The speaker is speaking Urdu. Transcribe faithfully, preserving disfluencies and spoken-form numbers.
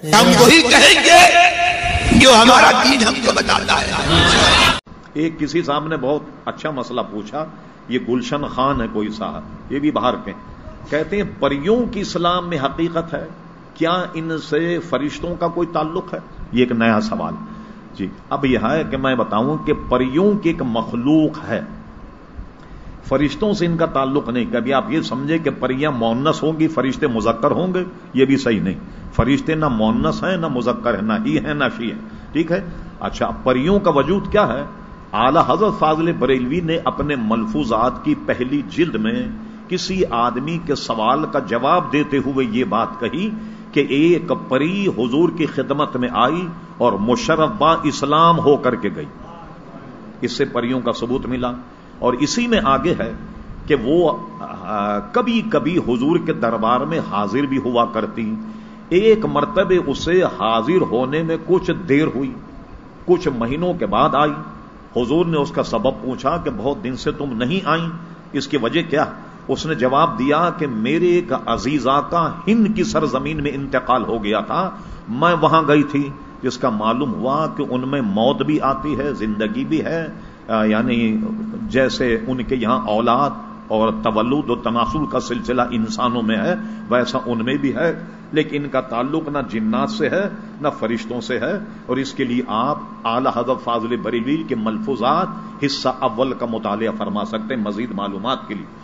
ہم وہی کہیں گے جو ہمارا دین ہم کو بتاتا ہے. ایک کسی صاحب نے بہت اچھا مسئلہ پوچھا، یہ گلشن خان ہے کوئی صاحب، یہ بھی باہر کے، کہتے ہیں پریوں کی اسلام میں حقیقت ہے، کیا ان سے فرشتوں کا کوئی تعلق ہے؟ یہ ایک نیا سوال. جی اب یہ ہے کہ میں بتاؤں کہ پریوں کی ایک مخلوق ہے، فرشتوں سے ان کا تعلق نہیں. کبھی آپ یہ سمجھے کہ پریاں مؤنث ہوں گی فرشتے مذکر ہوں گے، یہ بھی صحیح نہیں. فرشتے نہ مؤنث ہیں نہ مذکر ہیں، نہ ہی ہیں نہ شی ہیں. ٹھیک ہے. اچھا پریوں کا وجود کیا ہے؟ اعلی حضرت فاضل بریلوی نے اپنے ملفوظات کی پہلی جلد میں کسی آدمی کے سوال کا جواب دیتے ہوئے یہ بات کہی کہ ایک پری حضور کی خدمت میں آئی اور مشرف با اسلام ہو کر کے گئی. اس سے پریوں کا ثبوت ملا. اور اسی میں آگے ہے کہ وہ کبھی کبھی حضور کے دربار میں حاضر بھی ہوا کرتی. ایک مرتبہ اسے حاضر ہونے میں کچھ دیر ہوئی، کچھ مہینوں کے بعد آئی. حضور نے اس کا سبب پوچھا کہ بہت دن سے تم نہیں آئیں، اس کی وجہ کیا؟ اس نے جواب دیا کہ میرے ایک عزیز آقا ہند کی سرزمین میں انتقال ہو گیا تھا، میں وہاں گئی تھی، جس کا معلوم ہوا کہ ان میں موت بھی آتی ہے زندگی بھی ہے، یعنی جیسے ان کے یہاں اولاد اور تولد و تناسل کا سلسلہ انسانوں میں ہے ویسا ان میں بھی ہے، لیکن ان کا تعلق نہ جنات سے ہے نہ فرشتوں سے ہے. اور اس کے لیے آپ اعلی حضرت فاضل بریلوی کے ملفوظات حصہ اول کا مطالعہ فرما سکتے ہیں مزید معلومات کے لیے.